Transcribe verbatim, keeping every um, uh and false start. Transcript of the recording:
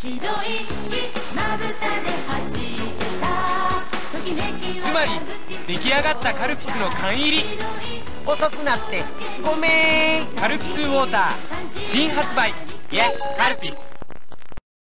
白いキスまぶたで弾けたときめきつまり出来上がったカルピスの缶入り。 遅くなってごめん。 カルピスウォーター新発売。イエスカルピス。